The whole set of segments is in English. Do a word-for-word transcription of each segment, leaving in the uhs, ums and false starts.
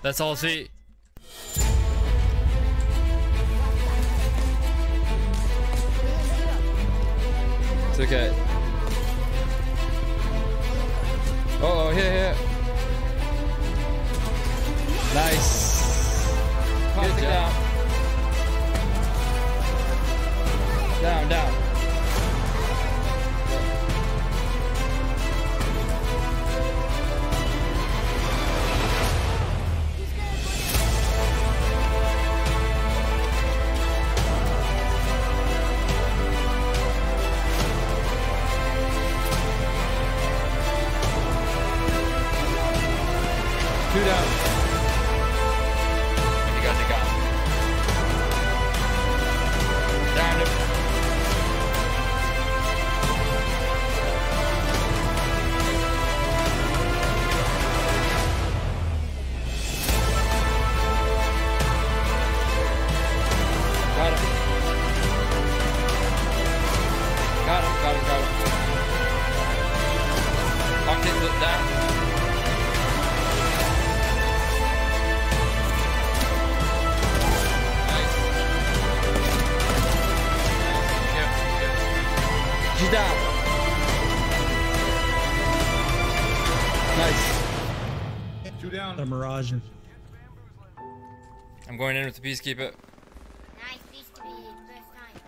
That's all see. It's okay. Uh oh, here, here. Nice. Good job. Down, down. Two down. You got the gun. Down him. Got him. Got him, got him, got him. Octane flip down. She's down. Nice. Two down. A mirage. I'm going in with the peacekeeper. Nice peacekeeper, first time.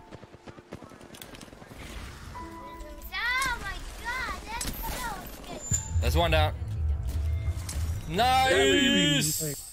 Oh my god, that's so good. That's one down. Nice.